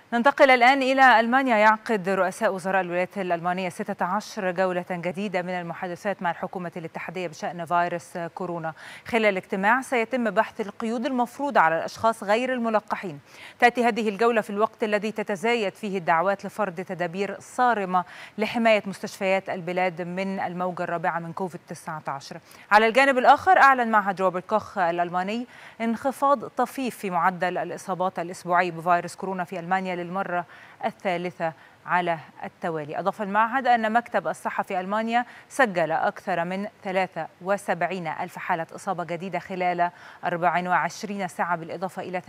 ننتقل الآن إلى ألمانيا. يعقد رؤساء وزراء الولايات الألمانية 16 جولة جديدة من المحادثات مع الحكومة الاتحادية بشأن فيروس كورونا. خلال الاجتماع سيتم بحث القيود المفروضة على الأشخاص غير الملقحين. تأتي هذه الجولة في الوقت الذي تتزايد فيه الدعوات لفرض تدابير صارمة لحماية مستشفيات البلاد من الموجة الرابعة من كوفيد-19. على الجانب الآخر، أعلن معهد روبرت كوخ الألماني انخفاض طفيف في معدل الإصابات الأسبوعي بفيروس كورونا في ألمانيا للمرة الثالثة على التوالي. أضاف المعهد أن مكتب الصحة في ألمانيا سجل أكثر من 73 ألف حالة إصابة جديدة خلال 24 ساعة، بالإضافة إلى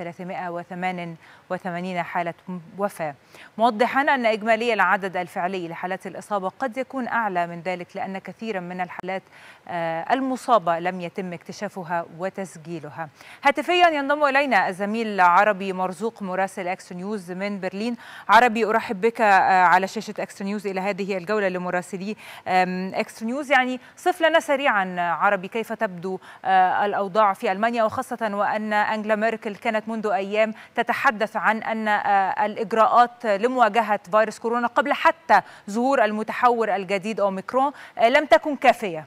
388 حالة وفاة، موضحا أن إجمالي العدد الفعلي لحالات الإصابة قد يكون أعلى من ذلك، لأن كثيرا من الحالات المصابة لم يتم اكتشافها وتسجيلها. هاتفيا ينضم إلينا الزميل عربي مرزوق مراسل إكس نيوز من برلين. عربي، أرحب بك على شاشة إكس نيوز إلى هذه الجولة لمراسلي إكس نيوز. يعني صف لنا سريعا عربي كيف تبدو الأوضاع في ألمانيا، وخاصة وأن أنجلا ميركل كانت منذ أيام تتحدث عن أن الإجراءات لمواجهة فيروس كورونا قبل حتى ظهور المتحور الجديد أوميكرون لم تكن كافية.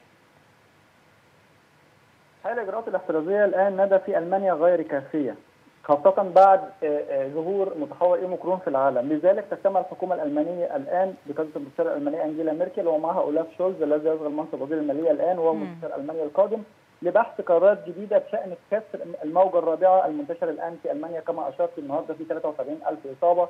الإجراءات الاحترازية الآن ندى في ألمانيا غير كافية، خاصة بعد ظهور متحور أوميكرون في العالم. لذلك تجتمع الحكومة الألمانية الآن بقيادة المستشارة الألمانية أنجيلا ميركل ومعها أولاف شولز الذي يشغل منصب وزير المالية الآن وهو مستشار ألمانيا القادم، لبحث قرارات جديدة بشأن كسر الموجة الرابعة المنتشرة الآن في ألمانيا. كما أشرت النهارده في 73 ألف إصابة،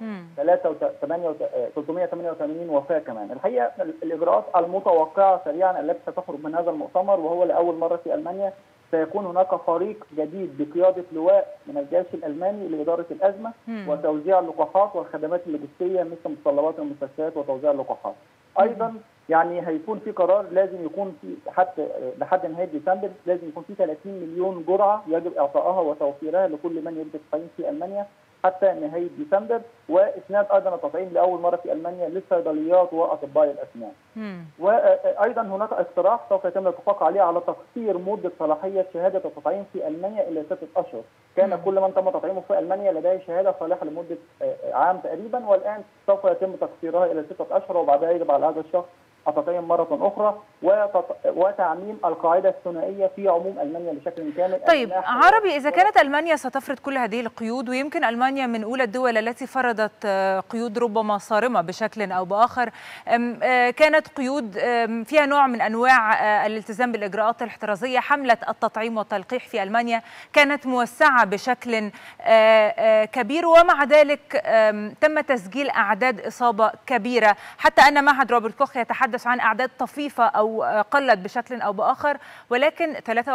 388 وفاة كمان. الحقيقة الإجراءات المتوقعة سريعا التي ستخرج من هذا المؤتمر، وهو لأول مرة في ألمانيا سيكون هناك فريق جديد بقيادة لواء من الجيش الألماني لإدارة الأزمة وتوزيع اللقاحات والخدمات اللوجستية مثل متطلبات المستشفيات وتوزيع اللقاحات. أيضا يعني هيكون في قرار لازم يكون في حتى لحد نهاية ديسمبر لازم يكون في 30 مليون جرعة يجب إعطائها وتوفيرها لكل من يريد التطعيم في ألمانيا حتى نهاية ديسمبر، وإسناد أيضا التطعيم لأول مرة في ألمانيا للصيدليات وأطباء الأسنان. وأيضا هناك اقتراح سوف يتم الاتفاق عليه على تقصير مدة صلاحية شهادة التطعيم في ألمانيا إلى 6 أشهر. كان كل من تم تطعيمه في ألمانيا لديه شهادة صالحة لمدة عام تقريبا، والآن سوف يتم تقصيرها إلى 6 أشهر، وبعدها يجب على هذا الشخص التطعيم مرة أخرى وتعميم القاعدة الثنائية في عموم ألمانيا بشكل كامل. طيب عربي، إذا كانت ألمانيا ستفرض كل هذه القيود، ويمكن ألمانيا من أولى الدول التي فرضت قيود ربما صارمة بشكل أو بآخر، كانت قيود فيها نوع من أنواع الالتزام بالإجراءات الاحترازية. حملة التطعيم والتلقيح في ألمانيا كانت موسعة بشكل كبير، ومع ذلك تم تسجيل أعداد إصابة كبيرة، حتى أن معهد روبرت كوخ يتحدث عن أعداد طفيفة أو قلت بشكل أو بآخر، ولكن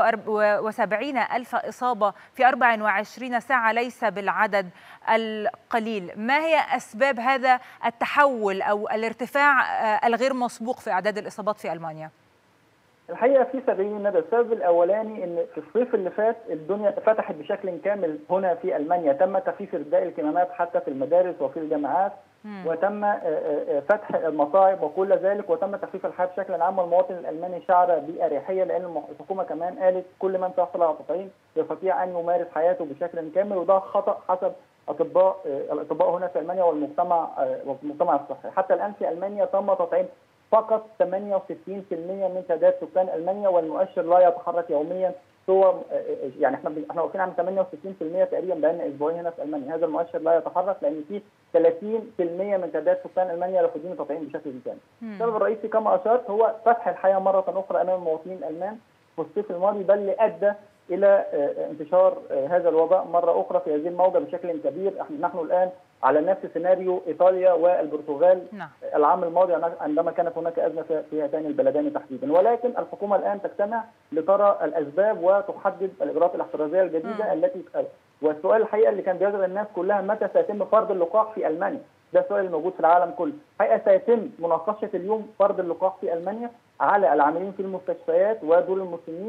73 ألف إصابة في 24 ساعة ليس بالعدد القليل. ما هي أسباب هذا التحول أو الارتفاع الغير مسبوق في أعداد الإصابات في ألمانيا؟ الحقيقه في سببين. السبب الاولاني ان في الصيف اللي فات الدنيا فتحت بشكل كامل هنا في المانيا، تم تخفيف رداء الكمامات حتى في المدارس وفي الجامعات، وتم فتح المصاعب وكل ذلك، وتم تخفيف الحياه بشكل عام، والمواطن الالماني شعر باريحيه لان الحكومه كمان قالت كل من سيحصل على تطعيم يستطيع ان يمارس حياته بشكل كامل، وده خطا حسب الاطباء هنا في المانيا والمجتمع الصحي. حتى الان في المانيا تم تطعيم فقط 68% من تعداد سكان المانيا، والمؤشر لا يتحرك يوميا. هو يعني احنا واقفين عند 68% تقريبا بقالنا اسبوعين هنا في المانيا. هذا المؤشر لا يتحرك لان في 30% من تعداد سكان المانيا رافضين التطعيم بشكل كامل. السبب الرئيسي كما اشرت هو فتح الحياه مره اخرى امام المواطنين الالمان في الصيف الماضي، بل اللي ادى الى انتشار هذا الوباء مره اخرى في هذه الموجه بشكل كبير. نحن الان على نفس سيناريو ايطاليا والبرتغال العام الماضي عندما كانت هناك ازمه في هاتين البلدين تحديدا، ولكن الحكومه الان تجتمع لترى الاسباب وتحدد الاجراءات الاحترازيه الجديده التي والسؤال الحقيقه اللي كان بيشغل الناس كلها متى سيتم فرض اللقاح في المانيا؟ ده السؤال الموجود في العالم كله. الحقيقه سيتم مناقشه اليوم فرض اللقاح في المانيا على العاملين في المستشفيات ودور المسنين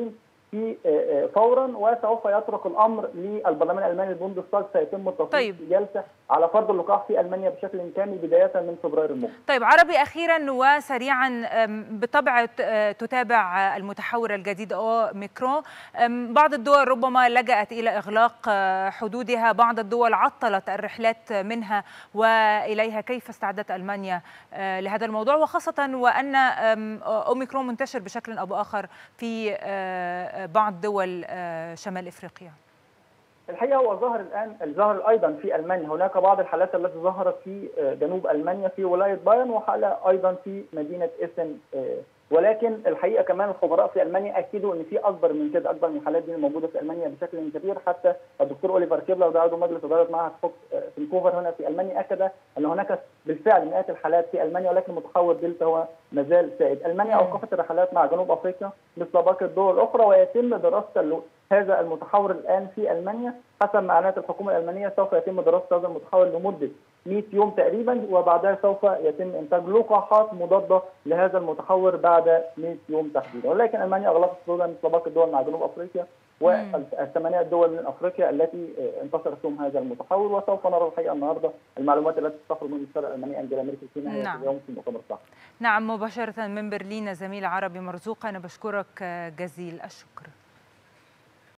في فورا، وسوف يترك الامر للبرلمان الالماني البوندستاغ. سيتم التصويت في جلسه على فرض اللقاح في المانيا بشكل كامل بدايه من فبراير المقبل. طيب عربي، اخيرا وسريعا، بالطبع تتابع المتحور الجديد اوميكرون. بعض الدول ربما لجأت الى اغلاق حدودها، بعض الدول عطلت الرحلات منها واليها. كيف استعدت المانيا لهذا الموضوع، وخاصه وان اوميكرون منتشر بشكل او باخر في بعض دول شمال افريقيا؟ الحقيقه هو ظهر ايضا في المانيا. هناك بعض الحالات التي ظهرت في جنوب المانيا في ولايه بايرن، وحاله ايضا في مدينه اسن. ولكن الحقيقه كمان الخبراء في المانيا اكدوا ان في اكبر من كده، اكبر من الحالات دي الموجوده في المانيا بشكل كبير. حتى الدكتور اوليفر كيبلر ده عضو مجلس اداره معهد فوكس فانكوفر هنا في المانيا اكد ان هناك بالفعل مئات الحالات في المانيا، ولكن متحور دلتا هو مازال سائد. المانيا اوقفت الرحلات مع جنوب افريقيا مثل باقي الدول الاخرى، ويتم دراسه هذا المتحور الان في المانيا. حسب ما اعلنت الحكومه الالمانيه سوف يتم دراسه هذا المتحور لمده 100 يوم تقريبا، وبعدها سوف يتم انتاج لقاحات مضاده لهذا المتحور بعد 100 يوم تحديدا. ولكن المانيا اغلقت حدودها مثل باقي الدول مع جنوب افريقيا والثمانيه دول من افريقيا التي انتشر فيهم هذا المتحور. وسوف نرى الحقيقه النهارده المعلومات التي تخرج من السفاره الالمانيه انجيلا ميركل في نهايه اليوم في مؤتمر الصحفي. نعم، مباشره من برلين زميل عربي مرزوق، انا بشكرك جزيل الشكر.